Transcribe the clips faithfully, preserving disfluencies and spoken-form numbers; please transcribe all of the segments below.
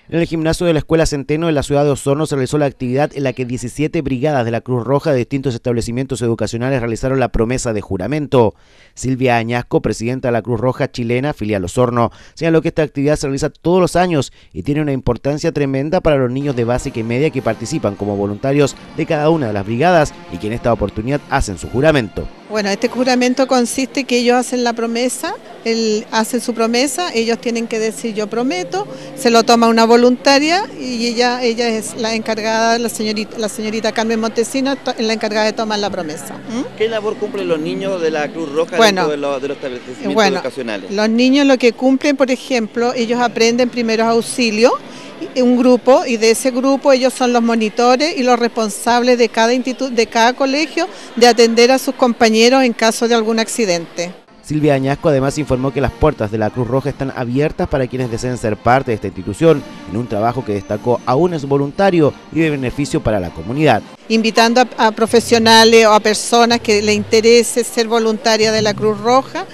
En el gimnasio de la Escuela Centeno de la ciudad de Osorno se realizó la actividad en la que diecisiete brigadas de la Cruz Roja de distintos establecimientos educacionales realizaron la promesa de juramento. Silvia Añasco, presidenta de la Cruz Roja chilena, filial Osorno, señaló que esta actividad se realiza todos los años y tiene una importancia tremenda para los niños de básica y media que participan como voluntarios de cada una de las brigadas y que en esta oportunidad hacen su juramento. Bueno, este juramento consiste que ellos hacen la promesa, él hacen su promesa, ellos tienen que decir yo prometo, se lo toma una voluntaria y ella ella es la encargada, la señorita, la señorita Carmen Montesino, es la encargada de tomar la promesa. ¿Mm? ¿Qué labor cumplen los niños de la Cruz Roja bueno, dentro de los, de los establecimientos bueno, educacionales? Los niños lo que cumplen, por ejemplo, ellos aprenden primeros auxilios, un grupo, y de ese grupo ellos son los monitores y los responsables de cada instituto, de cada colegio, de atender a sus compañeros en caso de algún accidente. Silvia Añasco además informó que las puertas de la Cruz Roja están abiertas para quienes deseen ser parte de esta institución, en un trabajo que destacó aún es voluntario y de beneficio para la comunidad. Invitando a, a profesionales o a personas que les interese ser voluntaria de la Cruz Roja,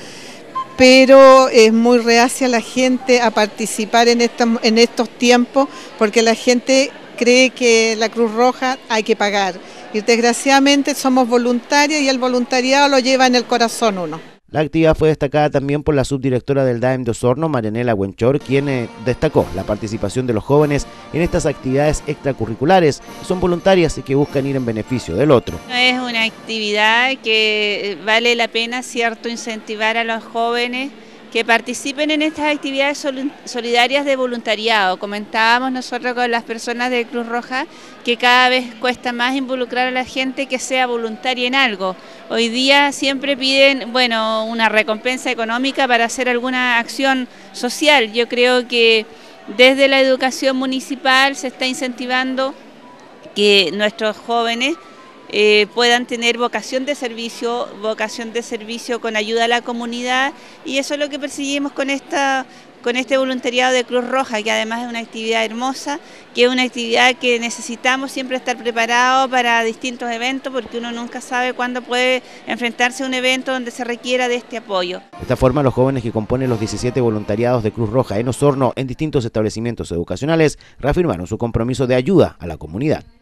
pero es muy reacia la gente a participar en, esta, en estos tiempos porque la gente cree que la Cruz Roja hay que pagar y desgraciadamente somos voluntarios y el voluntariado lo lleva en el corazón uno. La actividad fue destacada también por la subdirectora del D A E M de Osorno, Marianela Huenchor, quien eh, destacó la participación de los jóvenes en estas actividades extracurriculares, que son voluntarias y que buscan ir en beneficio del otro. Es una actividad que vale la pena, cierto, incentivar a los jóvenes que participen en estas actividades solidarias de voluntariado. Comentábamos nosotros con las personas de Cruz Roja que cada vez cuesta más involucrar a la gente que sea voluntaria en algo. Hoy día siempre piden, bueno, una recompensa económica para hacer alguna acción social. Yo creo que desde la educación municipal se está incentivando que nuestros jóvenes Eh, puedan tener vocación de servicio, vocación de servicio con ayuda a la comunidad, y eso es lo que perseguimos con esta, con este voluntariado de Cruz Roja, que además es una actividad hermosa, que es una actividad que necesitamos siempre estar preparados para distintos eventos, porque uno nunca sabe cuándo puede enfrentarse a un evento donde se requiera de este apoyo. De esta forma, los jóvenes que componen los diecisiete voluntariados de Cruz Roja en Osorno en distintos establecimientos educacionales reafirmaron su compromiso de ayuda a la comunidad.